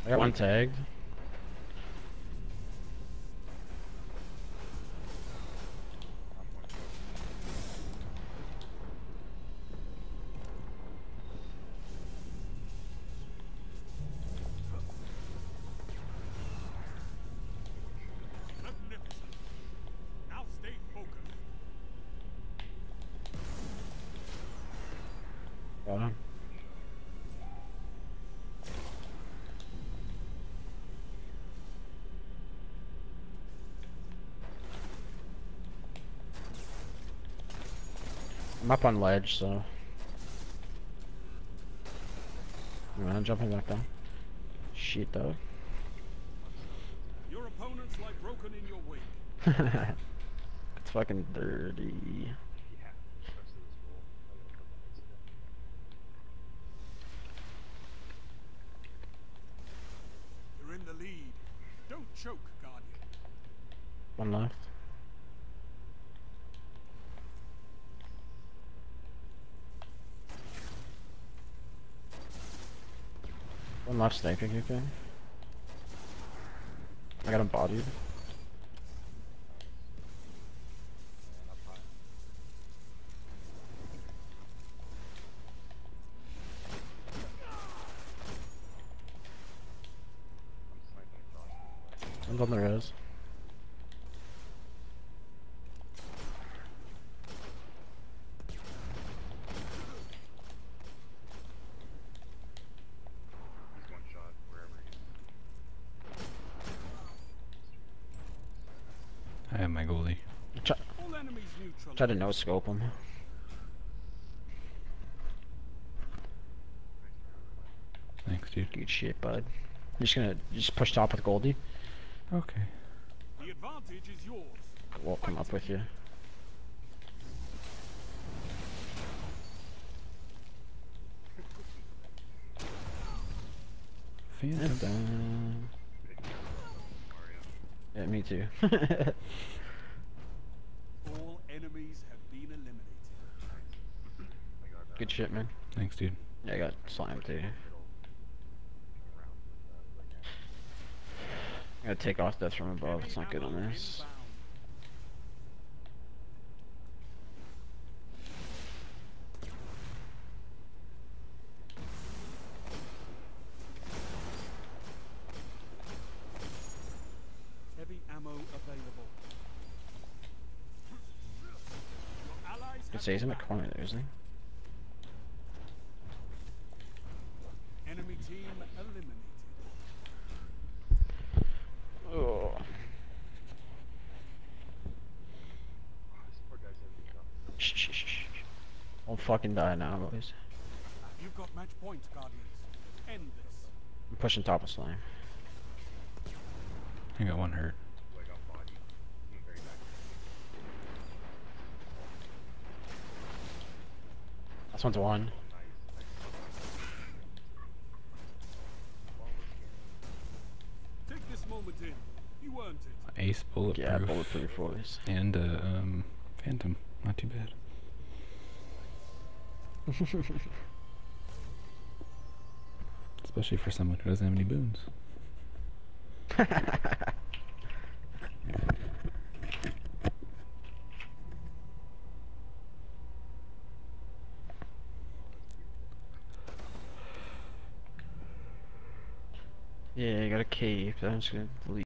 I got one tagged. Magnificent. Now stay focused. Got him. I'm up on ledge, so I'm jumping back down. Shit, though. Your opponents lie broken in your wake. It's fucking dirty. You're in the lead. Don't choke, Guardian. One left. One left sniping, okay. I got him bodied. One's on the res. I have my goalie. All enemies neutral. Try to no scope him. Thanks, dude. Good shit, bud. I'm just gonna push top with Goldie. Okay. The advantage is yours. We'll come up with you. Phantom. Yeah, me too. All enemies have been eliminated. Good shit, man. Thanks, dude. Yeah, I got slime too. I gotta take off death from above. It's not good on this. Heavy ammo available. Your allies Could have say he's in the your back. corner there, isn't he? Enemy team eliminated. Oh. Shh, shh, shh, shh. Don't fucking die now, boys. You've got match point, Guardians. End this. I'm pushing top of slime. I got one hurt. This one's one. Take this moment in. You earned it. Ace bulletproof. Yeah, bulletproof boys. And phantom. Not too bad. Especially for someone who doesn't have any boons. Yeah, I got a cave. I'm just gonna delete.